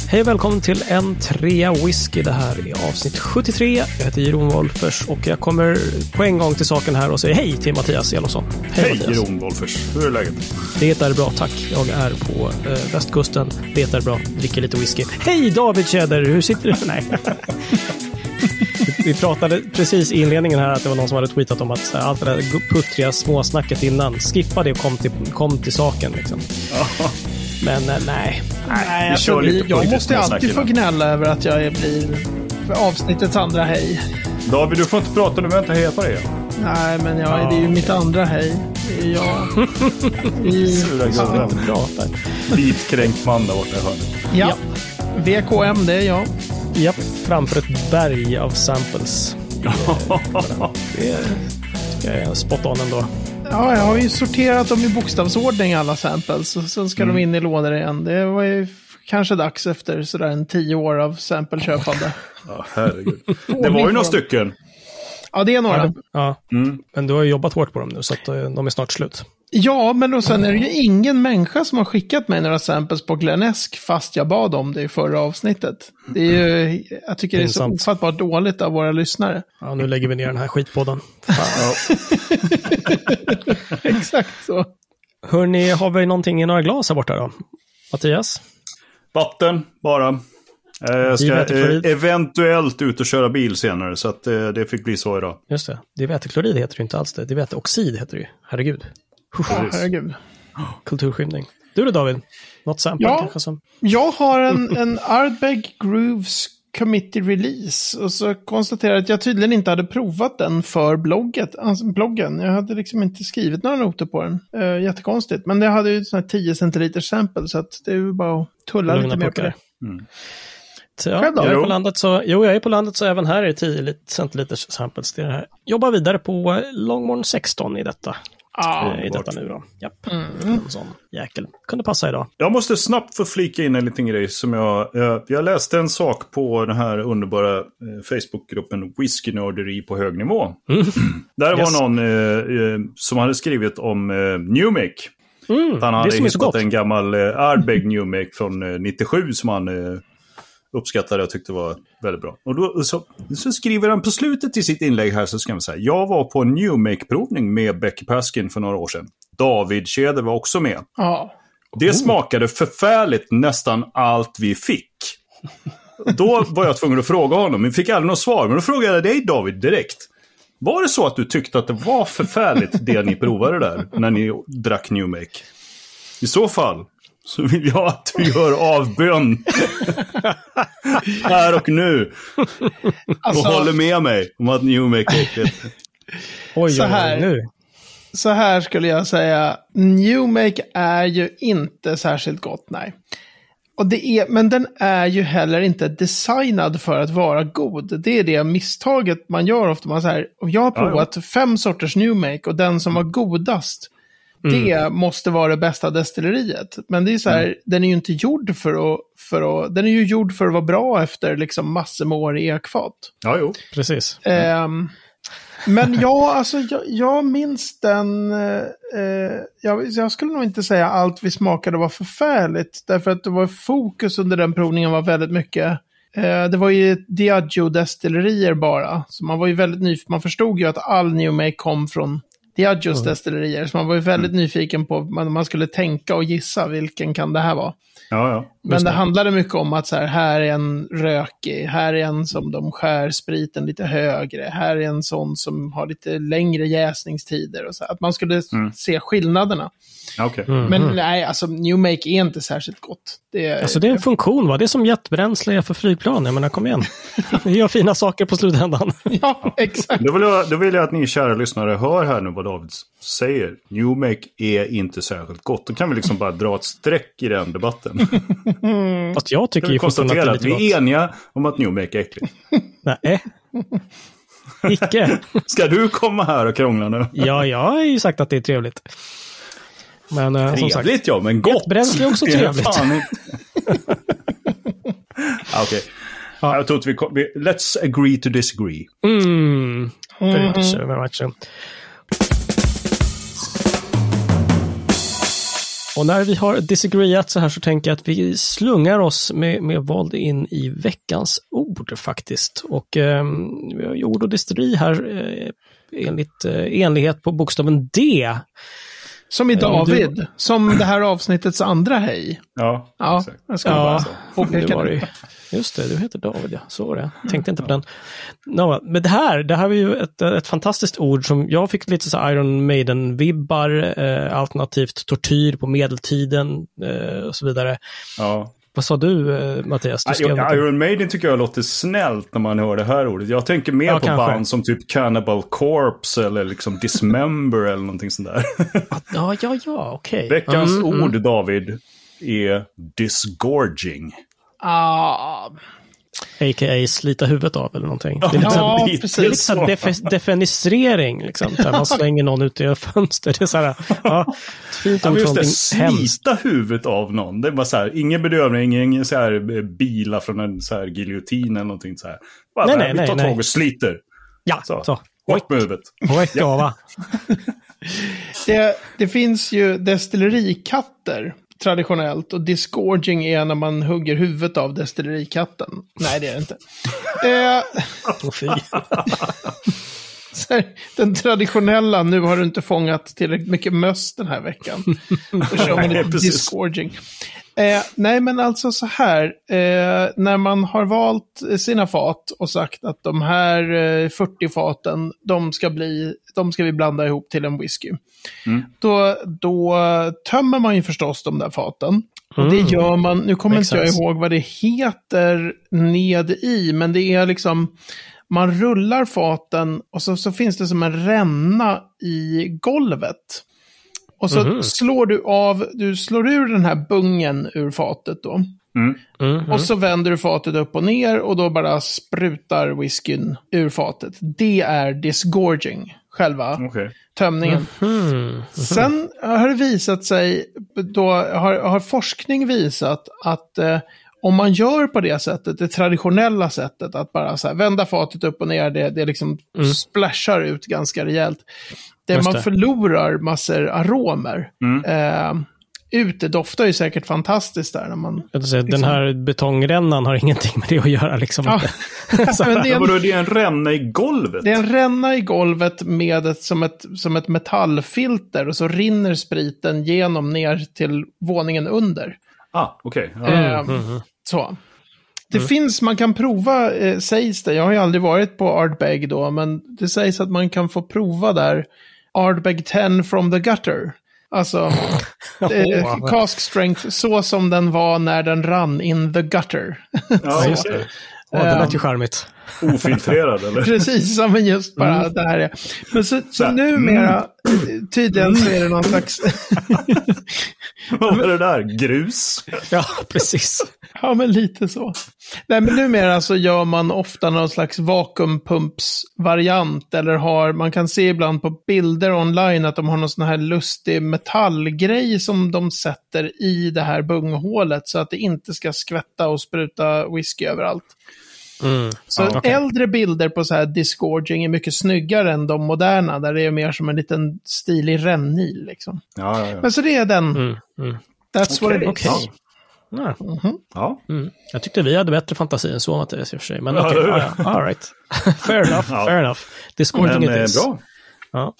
Hej och välkommen till en trea whisky. Det här är avsnitt 73. Jag heter Jeroen Wolffers och jag kommer på en gång till saken här och säger hej till Mattias Elofsson. Hej Jeroen Wolffers, hur är läget? Det är bra, tack. Jag är på västkusten. Det är bra, dricker lite whisky. Hej David Tjäder, hur sitter du? Nej. Vi pratade precis i inledningen här att det var någon som hade tweetat om att allt det där puttriga småsnacket innan, skippa det och kom till saken liksom. Men nej, alltså, jag måste alltid få gnälla över att jag blir för avsnittets andra hej. David, du får inte prata, du behöver inte heja på det. Nej, men det är ju mitt andra hej. Det är jag. Vitkränkt man där borta i hörnet. Ja, VKM, det är jag. Japp, framför ett berg av samples. Det är spot on ändå. Ja, jag har ju sorterat dem i bokstavsordning alla samples. Och sen ska de in i lådor igen. Det var ju kanske dags efter sådär 10 år av sampleköpande. Ja, herregud. Det var ju några stycken. Ja, det är några. Ja. Men du har ju jobbat hårt på dem nu så att de är snart slut. Ja, men och sen är det ju ingen människa som har skickat mig några samples på Glenesk fast jag bad om det i förra avsnittet. Det är ju, jag tycker det är så ofattbart dåligt av våra lyssnare. Ja, nu lägger vi ner den här skitpodden. Exakt så. Hörrni, har vi någonting i några glas här borta då? Mattias? Vatten, bara. Jag ska eventuellt ut och köra bil senare, så att det fick bli så idag. Just det. Diväteklorid heter det inte alls det. Diväteoxid heter det ju. Herregud. Ja, herregud. Kulturskymning. Du då David? Något sample kanske som... Jag har en Ardbeg Grooves Committee Release. Och så konstaterar jag att jag tydligen inte hade provat den för bloggen. Jag hade liksom inte skrivit några noter på den. Jättekonstigt. Men det hade ju sån här 10 centiliter sample, så att det är ju bara att tulla lite mer på det. Så ja, jag är på landet så även här är det 10 centiliters samples. Det här. Jobbar vidare på Longmorn 16 i detta. I detta nu då. Japp. En sån jäkel. Kunde passa idag. Jag måste snabbt få flika in en liten grej som jag läste en sak på den här underbara Facebookgruppen Whiskynörderi på hög nivå. Där var någon som hade skrivit om New Make. Han hade hittat en gammal Ardbeg New Make från 97 som han uppskattade och tyckte var väldigt bra. Och då så skriver han på slutet i sitt inlägg här, så ska man säga: jag var på en New Make-provning med Becky Paskin för några år sedan. David Tjäder var också med. Det smakade förfärligt nästan allt vi fick. Då var jag tvungen att fråga honom, men fick aldrig något svar. Men då frågade jag dig, David, direkt. Var det så att du tyckte att det var förfärligt det ni provade där när ni drack New Make? I så fall så vill jag att du gör avbön här och nu. Och håller med mig om att New Make är äckligt. Så här skulle jag säga. New Make är ju inte särskilt gott, nej. Men den är ju heller inte designad för att vara god. Det är det misstaget man gör ofta. Man så här, och jag har provat 5 sorters New Make och den som var godast, det måste vara det bästa destilleriet. Men det är så här, den är ju inte gjord för att den är ju gjord för att vara bra efter liksom massor med år i ekfat. Ja, jo, precis. Men jag minns den. Jag skulle nog inte säga allt vi smakade var förfärligt. Därför att det var fokus under den provningen var väldigt mycket. Det var ju Diageo-destillerier bara. Så man var ju väldigt nyfiken. Man förstod ju att all New Make kom från Diageos destillerier. Så man var ju väldigt nyfiken på, man skulle tänka och gissa vilken kan det här vara. Men det handlade mycket om att så här är en rökig, här är en som de skär spriten lite högre, här är en sån som har lite längre jäsningstider och så. Att man skulle se skillnaderna. Men nej, alltså New Make är inte särskilt gott. Det är en funktion, va? Det är som jetbränsle för flygplan. Jag menar, kom igen. Vi gör fina saker på slutändan. Ja, exakt. Då vill jag att ni kära lyssnare hör här nu vad David säger. New Make är inte särskilt gott. Då kan vi liksom bara dra ett streck i den debatten. Fast jag tycker ju konstatera att vi är eniga om att New Make är äckligt. Nej. Icke. Ska du komma här och krångla nu? Ja, jag har ju sagt att det är trevligt. Men som sagt, ja, men gott. Bränsle är också trevligt. Okej. Jag tror att let's agree to disagree. Och när vi har disagreeat så här så tänker jag att vi slungar oss med våld in i veckans ord faktiskt. Och vi har ord och destilleri här enligt enlighet på bokstaven D. Som i David, som det här avsnittets andra hej. Ja, jag ska bara påpeka det. Just det, du heter David, ja. Så var det. Jag tänkte inte på den. Men det här var ju ett fantastiskt ord som jag fick lite så Iron Maiden-vibbar, alternativt tortyr på medeltiden och så vidare. Ja. Vad sa du, Mattias? Iron Maiden tycker jag låter snällt när man hör det här ordet. Jag tänker mer på band som typ Cannibal Corpse eller liksom Dismember eller någonting sånt där. Ja, okej. Veckans ord, David, är disgorging. A.k.a. slita huvudet av eller någonting. Det är lite så defenisering liksom, där man slänger någon ut i fönster. Det är så här, fint om någonting hemskt. Slita huvudet av någon. Det är bara så här, ingen bedövning, ingen så här bila från en så här giljotin eller någonting så här. Bara vi tar tag och sliter. Ja, så. Bort med huvudet. Det finns ju destillerikatter traditionellt, och disgorging är när man hugger huvudet av destillerikatten. Nej, det är det inte. Den traditionella, nu har du inte fångat tillräckligt mycket möss den här veckan. Då kör man lite disgorging. Nej, men alltså så här. När man har valt sina fat och sagt att de här 40 faten, de ska vi blanda ihop till en whisky. Då tömmer man ju förstås de där faten. Och det gör man, nu kommer inte jag ihåg vad det heter ned i, men det är liksom, man rullar faten och så finns det som en ränna i golvet. Och så du slår ur den här bungen ur fatet då. Och så vänder du fatet upp och ner och då bara sprutar whiskyn ur fatet. Det är disgorging, själva tömningen. Sen har det visat sig, då har forskning visat att om man gör på det sättet, det traditionella sättet, att bara så här, vända fatet upp och ner, det liksom splashar ut ganska rejält. Man förlorar massor aromer. Det doftar ju säkert fantastiskt där. När man, den här betongrännan har ingenting med det att göra. Liksom. Men det är en ränna i golvet? Det är en ränna i golvet med som ett metallfilter, och så rinner spriten genom ner till våningen under. Okej. Så. Det finns, man kan prova, sägs det. Jag har ju aldrig varit på Ardbeg då, men det sägs att man kan få prova där Ardbeg 10 from the gutter. Alltså, cask strength, så som den var när den rann in the gutter. Ja, just det. Det lät ju charmigt. Ofiltrerad, eller? Precis, men just bara det här är. Men så numera, tydligen så är det någon slags... Vad var det där? Grus? Ja, precis. Ja, men lite så. Nej, men numera så gör man ofta någon slags vakuumpumpsvariant, eller man kan se ibland på bilder online att de har någon sån här lustig metallgrej som de sätter i det här bunghålet så att det inte ska skvätta och spruta whisky överallt. Så äldre bilder på så här disgorging är mycket snyggare än de moderna, där det är mer som en liten stilig rännil liksom. Ja. Men så det är den. That's what it is. Okay. Jag tyckte vi hade bättre fantasi än så, Mattias, i och för sig. Men all right. Fair enough. Disgorging it is. Bra. Ja.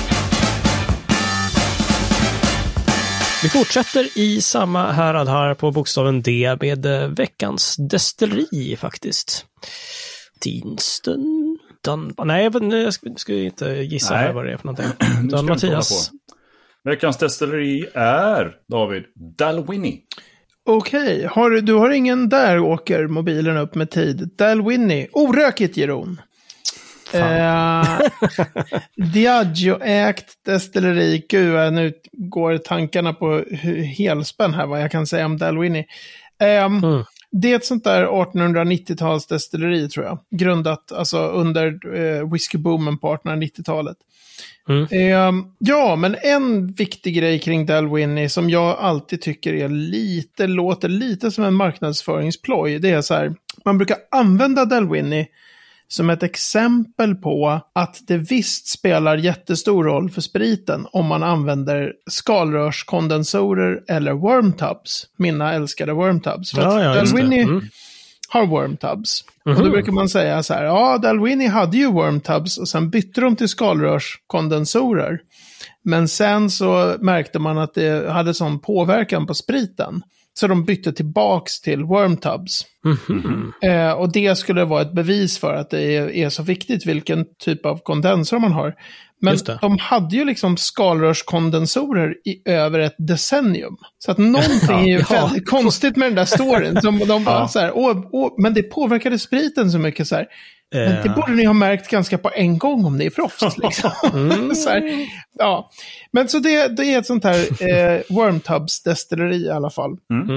Vi fortsätter i samma härad här på bokstaven D med veckans destilleri faktiskt. Tinsten. Nej, jag ska inte gissa här vad det är för någonting. Mattias. Veckans destilleri är, David, Dalwhinnie. Okej, du har ingen där åker mobilen upp med tid. Dalwhinnie, orökigt Jeroen. Diageo-ägt destilleri. Gud, nu går tankarna på helspänn här vad jag kan säga om Dalwhinnie. Det är ett sånt där 1890-tals destilleri, tror jag. Grundat alltså under whiskyboomen på 1890-talet. Ja, men en viktig grej kring Dalwhinnie som jag alltid tycker är låter lite som en marknadsföringsploj, det är så här, man brukar använda Dalwhinnie som ett exempel på att det visst spelar jättestor roll för spriten om man använder skalrörskondensorer eller wormtubs. Mina älskade wormtubs. För att Dalwhinnie har wormtubs. Och då brukar man säga så här, Dalwhinnie hade ju wormtubs och sen bytte de till skalrörskondensorer. Men sen så märkte man att det hade sån påverkan på spriten. Så de bytte tillbaks till wormtubs. Och det skulle vara ett bevis för att det är så viktigt vilken typ av kondensor man har. Men de hade ju liksom skalrörskondensorer i över ett decennium. Så att någonting är ju väldigt konstigt med den där storyn. De var så här, men det påverkade spriten så mycket så här. Men det borde ni ha märkt ganska på en gång om det är frost. Liksom. Så här, men så det är ett sånt här wormtubs-destilleri i alla fall.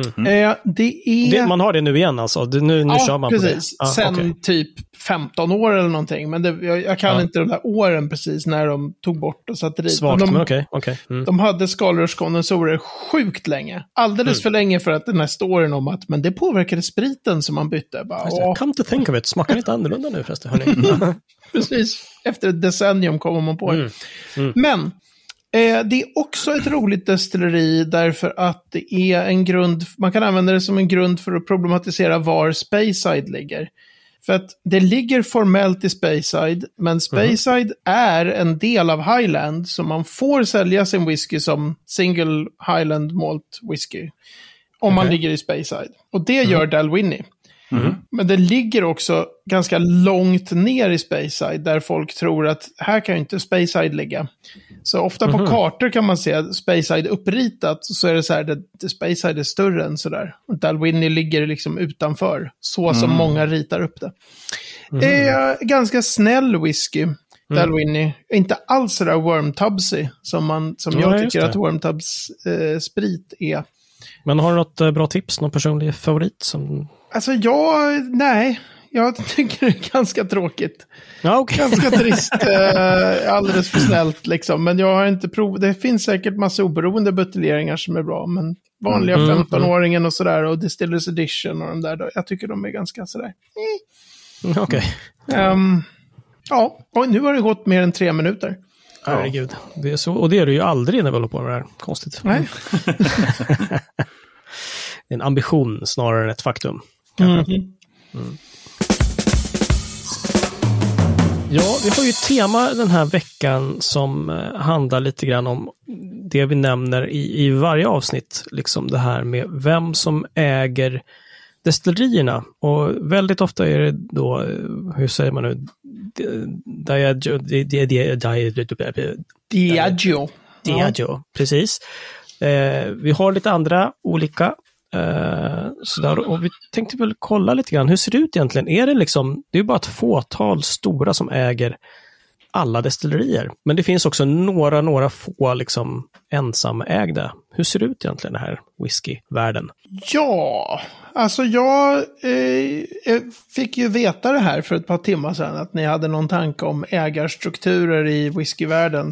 Man har det nu igen alltså? Nu kör man precis. På det? Sen typ 15 år eller någonting. Men jag kan inte de där åren precis när de tog bort och satte dit. Svagt, men okej. De hade skalrörskondensorer sjukt länge. Alldeles för länge för att den här storyn om att men det påverkade spriten som man bytte. Come to think of it, smakar lite annorlunda nu förresten, hörni. Precis, efter ett decennium kommer man på det. Men det är också ett roligt destilleri därför att det är en grund, man kan använda det som en grund för att problematisera var Speyside ligger. För att det ligger formellt i Speyside, men Speyside är en del av Highland, så man får sälja sin whisky som single Highland malt whisky om man ligger i Speyside. Och det gör Dalwhinnie. Men det ligger också ganska långt ner i Speyside där folk tror att här kan ju inte Speyside ligga. Så ofta på kartor kan man se Speyside uppritat, så är det så här att Speyside är större än sådär. Och Dalwhinnie ligger liksom utanför, så som många ritar upp det. Det är ganska snäll whisky, Dalwhinnie. Inte alls sådär wormtubsy som jag tycker att wormtubs sprit är. Men har du något bra tips, någon personlig favorit som... Alltså jag tycker det är ganska tråkigt. Ganska trist, alldeles för snällt liksom. Men jag har inte provat, det finns säkert massa oberoende buteljeringar som är bra. Men vanliga 15-åringen och sådär och Distillers Edition och de där, jag tycker de är ganska sådär. Okej. Och nu har det gått mer än 3 minuter. Herregud, det är så, och det är det ju aldrig när vi håller på med det här. Konstigt. Nej. Det är en ambition snarare än ett faktum. Ja, vi har ju ett tema den här veckan som handlar lite grann om det vi nämner i varje avsnitt. Liksom det här med vem som äger destillerierna. Och väldigt ofta är det då, hur säger man nu? Diageo, precis. Vi har lite andra olika sådär, och vi tänkte väl kolla lite grann, hur ser det ut egentligen? Är det liksom, det är bara ett fåtal stora som äger alla destillerier, men det finns också några få liksom ensamägda. Hur ser det ut egentligen, den här whiskyvärlden? Ja, alltså jag fick ju veta det här för ett par timmar sedan, att ni hade någon tanke om ägarstrukturer i whiskyvärlden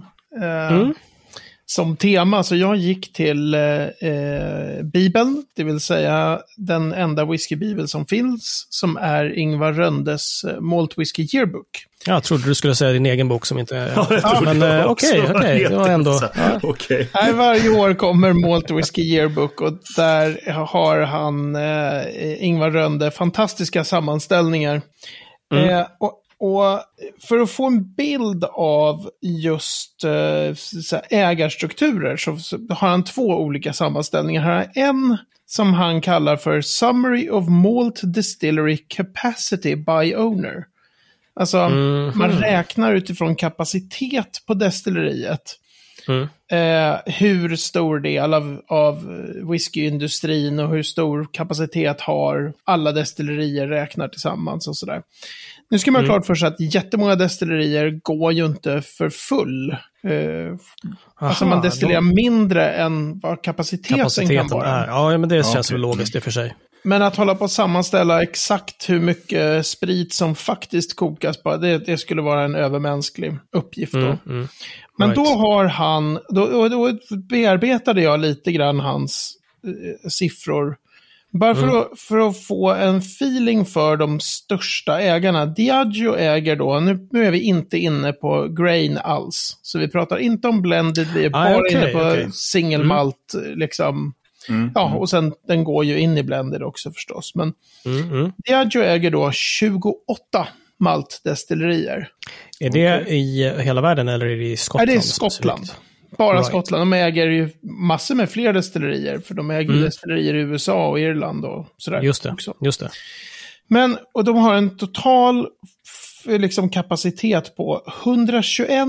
som tema. Så jag gick till Bibeln, det vill säga den enda whiskybibel som finns, som är Ingvar Röndes Malt Whisky Yearbook. Jag trodde du skulle säga din egen bok som inte är... men okej, det var ändå... Nej, varje år kommer Malt Whisky Yearbook och där har han Ingvar Rönde fantastiska sammanställningar. Och för att få en bild av just ägarstrukturer så har han 2 olika sammanställningar. Han har en som han kallar för Summary of Malt Distillery Capacity by Owner. Alltså man räknar utifrån kapacitet på destilleriet. Hur stor del av whiskyindustrin och hur stor kapacitet har alla destillerier räknar tillsammans och sådär. Nu ska man ha klart för sig att jättemånga destillerier går ju inte för full. Alltså man destillerar mindre än vad kapaciteten kan vara. Ja, men det känns väl logiskt i och för sig. Men att hålla på att sammanställa exakt hur mycket sprit som faktiskt kokas på, det skulle vara en övermänsklig uppgift då. Men då har då bearbetade jag lite grann hans siffror Bara för att få en feeling för de största ägarna. Diageo äger då, nu är vi inte inne på grain alls. Så vi pratar inte om blended, vi är bara inne på single malt liksom. Ja, och sen den går ju in i blended också förstås. Men Diageo äger då 28 maltdestillerier. Är det i hela världen eller är det i Skottland? Nej, det är Skottland. Bara Skottland. De äger ju massor med fler destillerier. För de äger destillerier i USA och Irland och sådär. Just det. Men, och de har en total liksom kapacitet på 121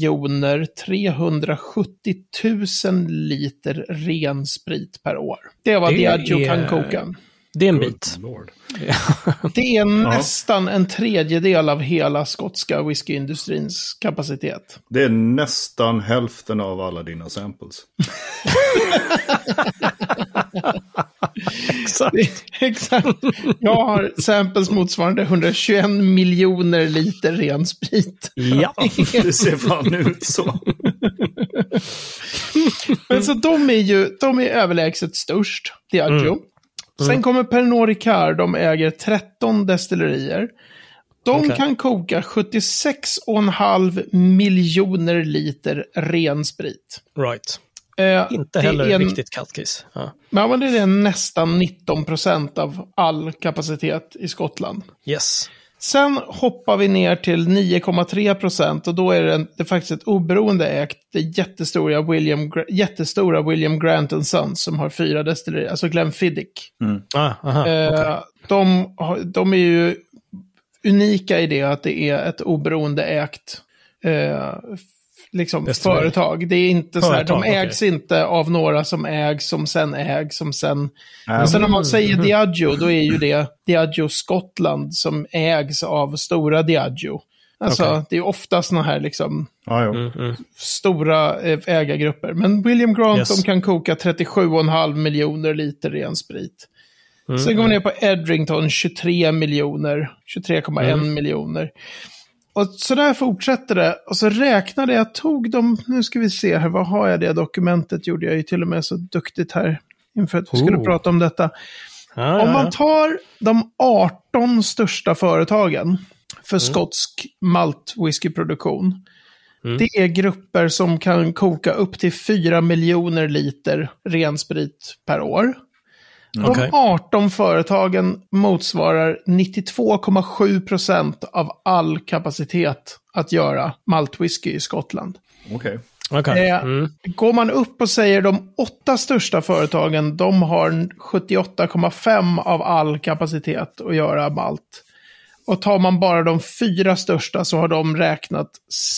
370 000 liter ren sprit per år. Det är vad Diageo kan koka. Det är en bit. Det är nästan en tredjedel av hela skotska whiskyindustrins kapacitet. Det är nästan hälften av alla dina samples. Exakt. Jag har samples motsvarande 121 miljoner liter ren sprit. Ja, det ser fan ut så. Men så de är överlägset störst, Diageo. Sen kommer Pernod Ricard, de äger 13 destillerier. De kan koka 76,5 miljoner liter ren sprit. Right. Inte heller riktigt kattkiss. Ja. Men det är nästan 19% av all kapacitet i Skottland. Yes. Sen hoppar vi ner till 9,3% och då är det faktiskt ett oberoende ägt, det jättestora William Grant & Sons som har 4 destillerier, alltså Glenfiddich. De är ju unika i det att det är ett oberoende ägt liksom företag. Det är inte så här, de ägs inte av några som ägs som sen. Men sen när man säger Diageo, då är ju det Diageo Skottland som ägs av stora Diageo. Alltså det är ofta såna här liksom stora ägargrupper. Men William Grant, de kan koka 37,5 miljoner liter ren sprit. Sen går vi ner på Edrington, 23,1 miljoner. Och så där fortsätter det. Och så räknade jag, nu ska vi se här, vad har jag det dokumentet? Gjorde jag ju till och med så duktigt här inför att vi skulle prata om detta. Om man tar de 18 största företagen för skotsk malt-whiskyproduktion. Det är grupper som kan koka upp till 4 miljoner liter ren sprit per år. De 18 företagen motsvarar 92,7% av all kapacitet att göra maltwhisky i Skottland. Går man upp och säger de 8 största företagen, de har 78,5% av all kapacitet att göra malt. Och tar man bara de 4 största så har de räknat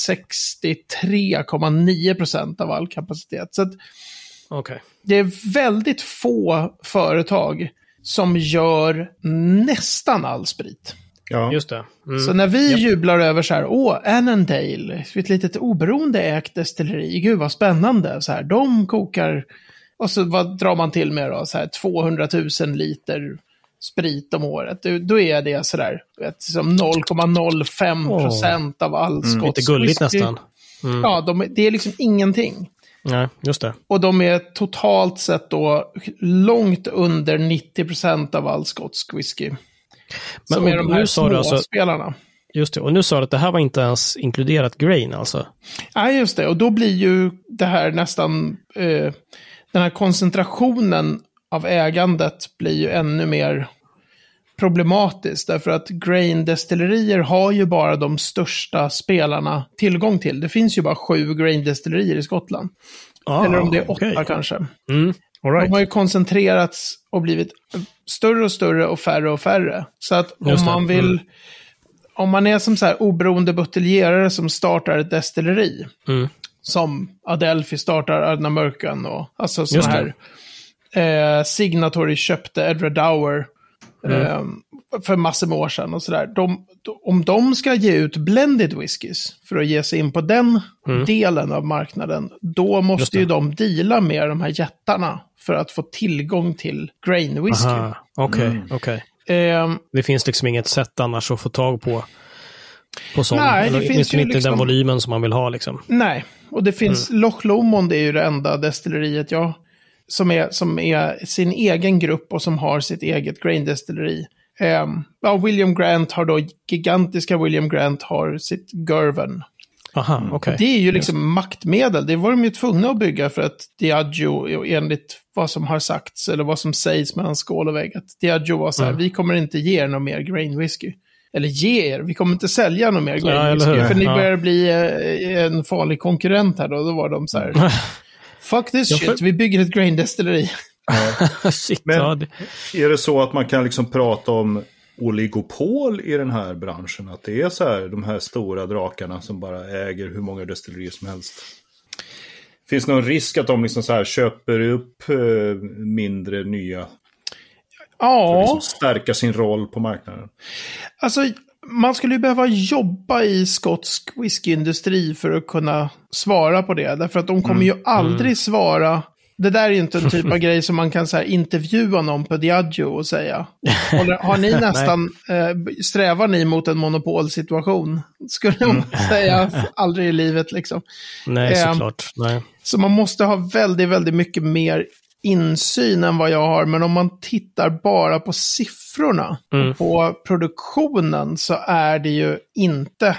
63,9% av all kapacitet. Så att det är väldigt få företag som gör nästan all sprit. Ja, just det. Så när vi jublar över så här, Annandale, ett litet oberoende ägt destilleri, gud vad spännande, så här, de kokar, och så vad drar man till med då, så här 200 000 liter sprit om året, då är det sådär som 0,05% av all skotsk lite gulligt nästan. Ja, det är liksom ingenting. Nej, just det. Och de är totalt sett då långt under 90% av all skotsk whisky. Som är de här små spelarna. Just det, och nu sa du att det här var inte ens inkluderat grain alltså. Nej, just det. Och då blir ju det här nästan, den här koncentrationen av ägandet blir ju ännu mer problematiskt. Därför att grain-destillerier har ju bara de största spelarna tillgång till. Det finns ju bara 7 grain-destillerier i Skottland. Eller om det är 8 kanske. All right. De har ju koncentrerats och blivit större och större och färre. Så att om man är som så här oberoende buteljerare som startar ett destilleri, som Adelphi startar Ardnamurchan och alltså sådana här Signatory köpte Edward Dower för massor med år sedan och sådär. Om de ska ge ut blended whiskys för att ge sig in på den delen av marknaden, då måste ju de deala med de här jättarna för att få tillgång till grain whisky. Okej. Det finns liksom inget sätt annars att få tag på sånt. Nej, det finns ju inte liksom den volymen som man vill ha liksom. Nej, och det finns Loch Lomond är ju det enda destilleriet som är sin egen grupp och som har sitt eget graindestilleri. William Grant har då, gigantiska William Grant har sitt Girvan. Aha, okay. Det är ju liksom maktmedel. Det var de ju tvungna att bygga för att Diageo, enligt vad som har sagts eller vad som sägs mellan skål och vägg, att Diageo var så här, vi kommer inte ge er någon mer grain whisky. Eller ge er, vi kommer inte sälja någon mer grain whisky. För ni börjar bli en farlig konkurrent här då. Då var de så här, fuck this shit, vi bygger ett grain destilleri. Men är det så att man kan liksom prata om oligopol i den här branschen? Att det är så här, de här stora drakarna som bara äger hur många destillerier som helst? Finns det någon risk att de liksom så här köper upp mindre nya för att liksom stärka sin roll på marknaden? Alltså, man skulle ju behöva jobba i skotsk whiskyindustri för att kunna svara på det. Därför att de kommer ju aldrig svara. Det där är ju inte en typ av grej som man kan så här, intervjua någon på Diageo och säga. Har ni nästan, strävar ni mot en monopolsituation? Skulle de säga, aldrig i livet liksom. Nej, såklart. Nej. Så man måste ha väldigt, väldigt mycket mer insyn än vad jag har. Men om man tittar bara på siffrorna och på produktionen så är det ju inte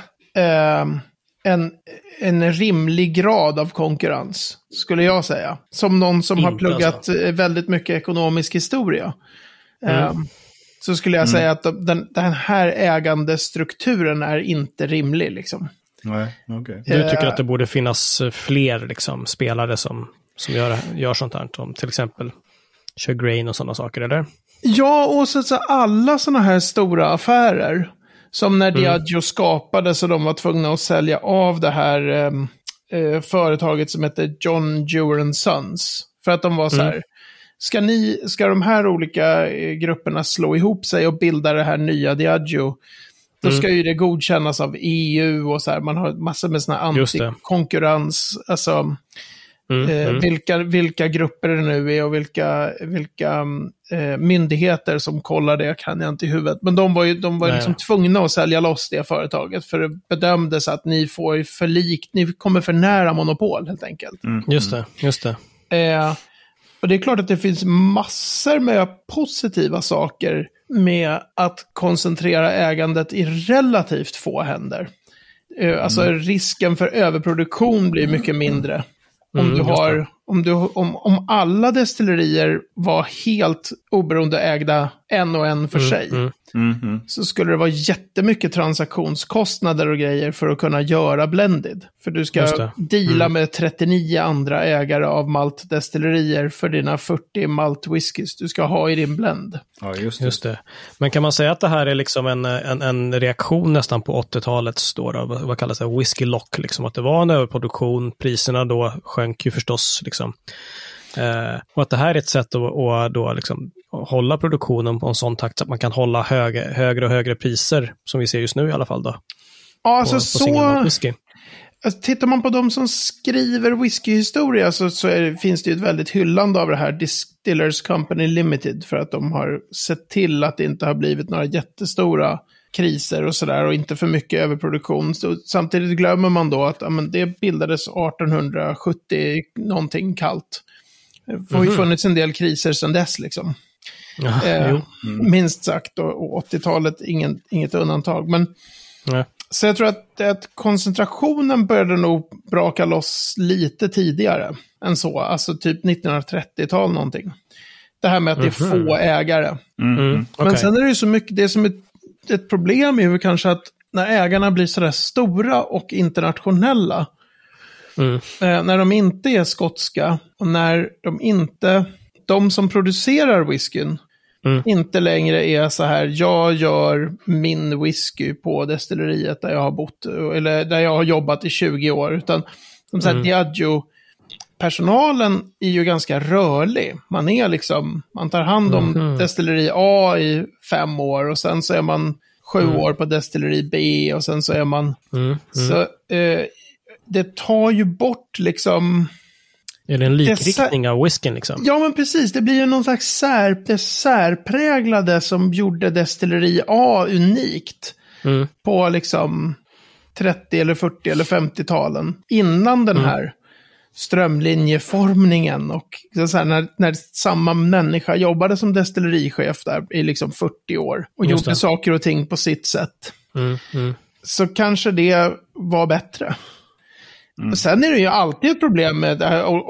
en rimlig grad av konkurrens, skulle jag säga. Som någon som har pluggat väldigt mycket ekonomisk historia. Så skulle jag säga att den här ägandestrukturen är inte rimlig liksom. Nej, okay. Du tycker att det borde finnas fler liksom, spelare som gör sånt här, som till exempel kör grain och sådana saker, eller? Ja, och så alla såna här stora affärer, som när Diageo skapades och de var tvungna att sälja av det här företaget som heter John Dewar & Sons. För att de var så här, ska de här olika grupperna slå ihop sig och bilda det här nya Diageo, då ska ju det godkännas av EU och så här. Man har massor med såna antikonkurrens, alltså vilka grupper det nu är och vilka myndigheter som kollar det kan jag inte i huvudet. Men de var liksom tvungna att sälja loss det företaget, för det bedömdes att ni kommer för nära monopol helt enkelt. Just det. Och det är klart att det finns massor med positiva saker med att koncentrera ägandet i relativt få händer. Alltså risken för överproduktion blir mycket mindre. Om alla destillerier var helt oberoende ägda en och en för sig, så skulle det vara jättemycket transaktionskostnader och grejer för att kunna göra blended. För du ska deala med 39 andra ägare av maltdestillerier för dina 40 maltwhiskys du ska ha i din blend. Ja, just det. Men kan man säga att det här är liksom en reaktion nästan på 80-talets vad kallas det, whisky lock, liksom, att det var en överproduktion, priserna då sjönk ju förstås liksom. Och att det här är ett sätt att då liksom hålla produktionen på en sån takt så att man kan hålla högre och högre priser, som vi ser just nu i alla fall då. Ja, alltså på whisky. Alltså, tittar man på de som skriver whiskyhistoria så finns det ju ett väldigt hyllande av det här Distillers Company Limited, för att de har sett till att det inte har blivit några jättestora kriser och sådär, och inte för mycket överproduktion. Så, samtidigt glömmer man då att det bildades 1870 någonting kallt. Det har ju funnits en del kriser sedan dess liksom. Minst sagt, och 80-talet inget undantag. Men så jag tror att koncentrationen började nog braka loss lite tidigare än så. Alltså typ 1930-tal någonting. Det här med att det är få ägare. Men sen är det ju så mycket, det som är ett problem är ju kanske att när ägarna blir sådär stora och internationella, när de inte är skotska och när de som producerar whiskyn inte längre är så här, jag gör min whisky på destilleriet där jag har bott eller där jag har jobbat i 20 år, utan som sagt, Diageo-personalen är ju ganska rörlig. Man tar hand om destilleri A i 5 år och sen så är man 7 år på destilleri B och sen så är man så det tar ju bort liksom... Är det en likriktning av whiskyn liksom? Ja, men precis. Det blir ju någon slags särpräglade som gjorde destilleri A unikt på liksom 30 eller 40 eller 50-talen. Innan den här strömlinjeformningen och så här, när samma människa jobbade som destillerichef där i liksom 40 år och gjorde saker och ting på sitt sätt. Så kanske det var bättre. Sen är det ju alltid ett problem med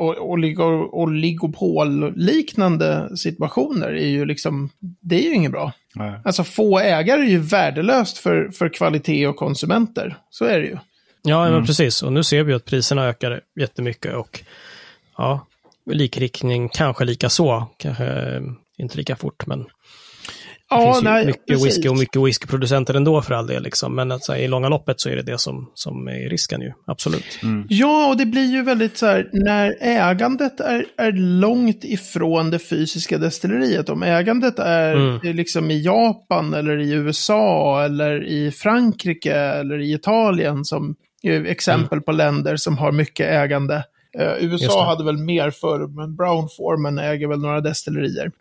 oligopol-liknande situationer. Det är ju inget bra. Nej. Alltså få ägare är ju värdelöst för kvalitet och konsumenter. Så är det ju. Ja, men precis. Och nu ser vi att priserna ökar jättemycket och ja, likriktning kanske lika så. Kanske inte lika fort, men det finns ju mycket whisky och mycket whiskyproducenter ändå för all del. Liksom. Men alltså, i långa loppet så är det det som är risken ju, absolut. Ja, och det blir ju väldigt så här, när ägandet är långt ifrån det fysiska destilleriet. Om ägandet är liksom i Japan eller i USA eller i Frankrike eller i Italien som är exempel på länder som har mycket ägande. USA hade väl mer förr, men Brown-Forman äger väl några destillerier.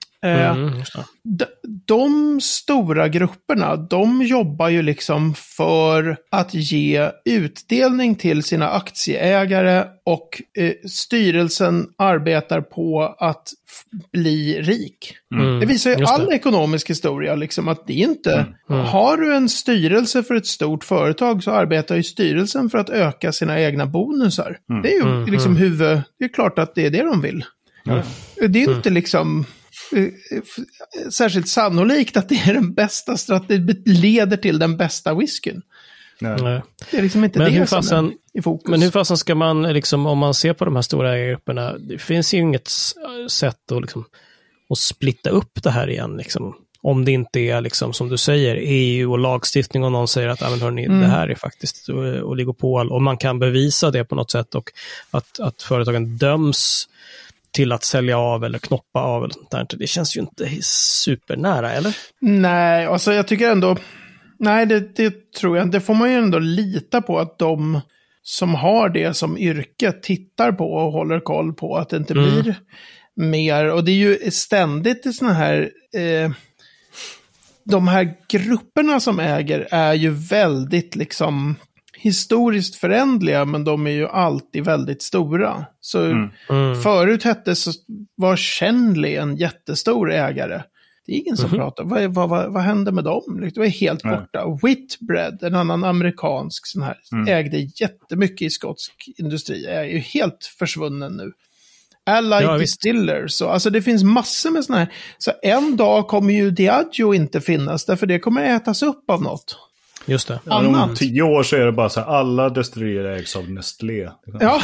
De stora grupperna, de jobbar ju liksom för att ge utdelning till sina aktieägare och styrelsen arbetar på att bli rik. Det visar ju all ekonomisk historia liksom att det inte... Har du en styrelse för ett stort företag så arbetar ju styrelsen för att öka sina egna bonusar. Det är ju liksom det är klart att det är det de vill. Det är inte liksom... särskilt sannolikt att det är den bästa strategin, leder till den bästa whiskyn. Nej. Det är liksom inte det som är i fokus. Men hur fasen ska man, liksom, om man ser på de här stora ägargrupperna, det finns ju inget sätt att, liksom, att splitta upp det här igen. Liksom. Om det inte är, liksom, som du säger, EU och lagstiftning och någon säger att hörni, det här är faktiskt oligopol och man kan bevisa det på något sätt och att företagen döms till att sälja av eller knoppa av eller sånt där. Det känns ju inte supernära, eller? Nej, alltså jag tycker ändå... Nej, det tror jag inte. Det får man ju ändå lita på att de som har det som yrke tittar på och håller koll på att det inte blir mer. Och det är ju ständigt i såna här... de här grupperna som äger är ju väldigt liksom... historiskt förändliga, men de är ju alltid väldigt stora. Så förut var Schenley en jättestor ägare. Det är ingen som pratar. Vad hände med dem? Det var helt borta. Whitbread, en annan amerikansk sån här, ägde jättemycket i skotsk industri. Är ju helt försvunnen nu. Allied Distillers. Så, alltså det finns massor med såna här. Så en dag kommer ju Diageo inte finnas, därför det kommer ätas upp av något. Just det. Om 10 år så är det bara så här, alla destillerier ägs av Nestlé. Ja,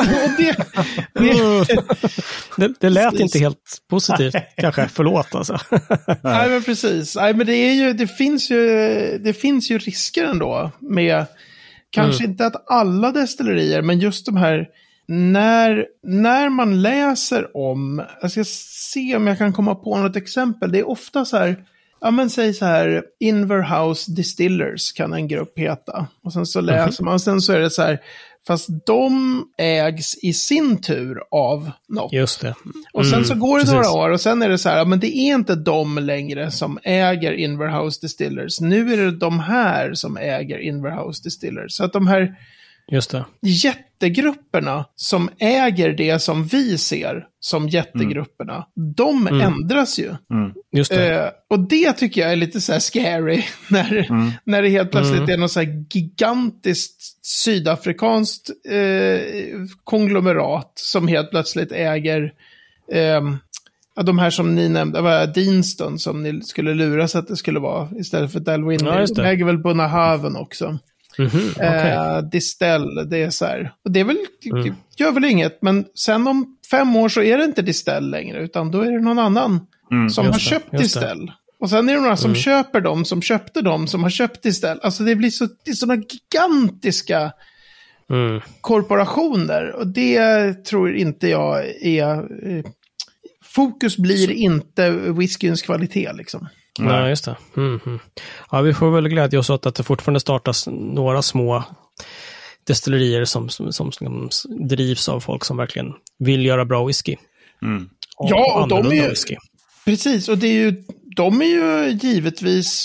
det lät inte helt positivt, kanske. Förlåt alltså. Nej, men precis. Nej, men det finns ju risker ändå med, kanske inte att alla destillerier, men just de här, när man läser om, jag ska se om jag kan komma på något exempel, det är ofta så här. Ja, men säg så här, Inverhouse Distillers kan en grupp heta. Och sen så läser man, och sen så är det så här, fast de ägs i sin tur av något. Just det. Och sen så går det några år och sen är det så här, ja, men det är inte de längre som äger Inverhouse Distillers. Nu är det de här som äger Inverhouse Distillers. Så att de här jättegrupperna som äger det som vi ser som jättegrupperna, de ändras ju. Just det. Och det tycker jag är lite så här scary när det helt plötsligt är något så här gigantiskt sydafrikanskt konglomerat som helt plötsligt äger de här som ni nämnde, var Deanston som ni skulle lura så att det skulle vara istället för Dalwhinnie. De äger väl Bunnahaven också. Distell, det är så här. Och det är väl, gör väl inget, men sen om 5 år så är det inte Distell längre, utan då är det någon annan som har köpt Distell. Och sen är det några som köper dem, som köpte dem, som har köpt Distell. Alltså det blir sådana gigantiska korporationer. Och det tror inte jag är... fokus blir inte whiskyns kvalitet liksom. Nej, just det. Ja, vi får väl glädja oss åt att det fortfarande startas några små destillerier som drivs av folk som verkligen vill göra bra whisky. Ja, och de är ju... Precis, och det är ju, de är ju givetvis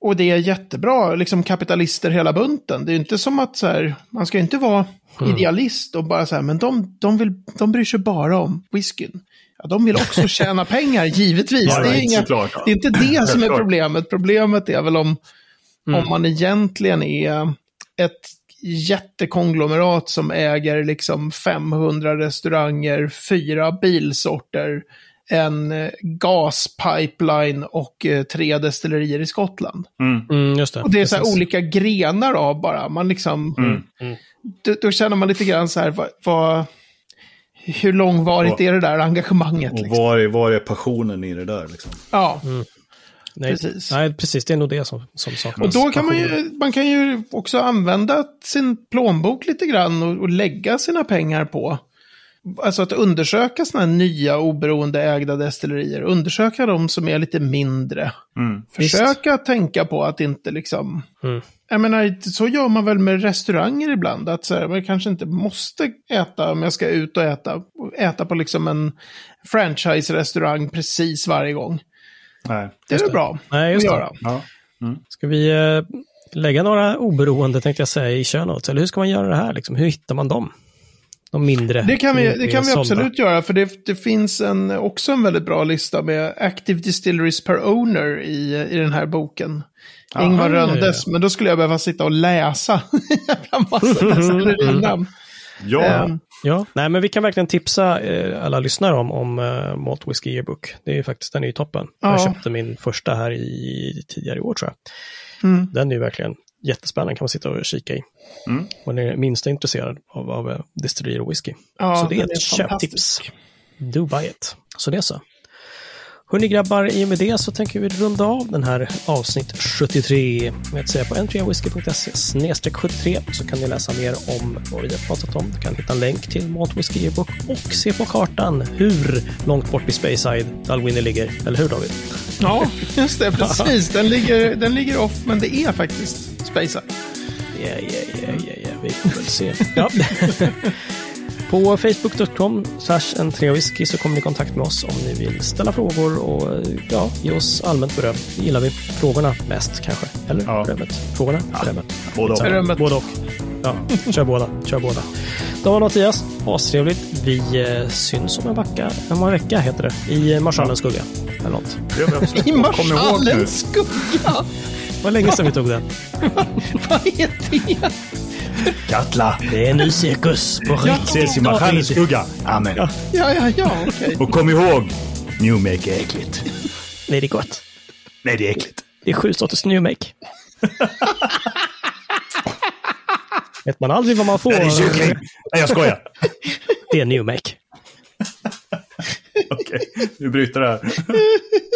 Och det är jättebra, liksom kapitalister hela bunten. Det är inte som att så här, man ska inte vara idealist och bara så här, men de bryr sig bara om whiskyn. Ja, de vill också tjäna pengar, givetvis. Ja, det är inte det som är problemet. Problemet är väl om man egentligen är ett jättekonglomerat som äger liksom 500 restauranger, 4 bilsorter, en gaspipeline och 3 destillerier i Skottland. Just det. Och det är så här olika grenar av bara. Man liksom, då känner man lite grann så här, hur långvarigt är det där engagemanget? Och liksom? var är passionen i det där? Liksom? Ja, precis. Nej, precis. Det är nog det som saknas. Och då kan man kan ju också använda sin plånbok lite grann och lägga sina pengar på. Alltså att undersöka såna här nya oberoende ägda destillerier. Undersöka de som är lite mindre. Försöka tänka på att inte liksom... Jag menar, så gör man väl med restauranger ibland. Att så här, man kanske inte måste äta om jag ska ut och äta på liksom en franchise-restaurang precis varje gång. Nej, det är bra att göra. Ja. Ska vi lägga några oberoende, tänkte jag säga, i show notes? Eller hur ska man göra det här? Liksom? Hur hittar man dem? De mindre. Det kan vi absolut göra, för det finns också en väldigt bra lista med active distilleries per owner i den här boken. Ingvar Röndes, men då skulle jag behöva sitta och läsa en massa destillerinamn. Ja, nej, men vi kan verkligen tipsa alla lyssnare om Malt Whiskey Yearbook. Det är ju faktiskt, den är ju toppen. Jag köpte min första här tidigare i år, tror jag. Den är ju verkligen jättespännande, kan man sitta och kika i. Och ni är minst intresserad av destillerier och whisky. Så det är ett köptips. Do buy it. Så det är så. Hörrni grabbar, i och med det så tänker vi runda av den här avsnitt 73 med att säga på entreawhisky.se/73 så kan ni läsa mer om vad vi har pratat om. Du kan hitta en länk till Malt Whiskey Yearbook och se på kartan hur långt bort vid Speyside Dalwhinnie ligger. Eller hur, David? Ja, just det, precis. Den ligger off, men det är faktiskt Speyside. Ja, vi får väl se. Ja. På facebook.com/entreawhisky så kommer ni i kontakt med oss om ni vill ställa frågor och ge oss allmänt beröm. Gillar vi frågorna mest kanske? Eller berömmet? Frågorna? Berömmet. Både och. Ja, kör båda. Då var Mattias, astrevligt. Vi syns om en vecka heter det. I Marschallens skugga. Eller något. I Marschallens skugga? Vad länge sedan vi tog den. Vad är det? Katla. Det är en ny cirkus på riktigt. Ses i Marschallens skugga. Amen. Ja, okej. Och kom ihåg, New Make är äckligt. Nej, det är gott. Nej, det är äckligt. Det är 7 sorters New Make. Vet man aldrig vad man får. Det är kyckling. Nej, jag skojar. Det är New Make. Okej, vi bryter det här.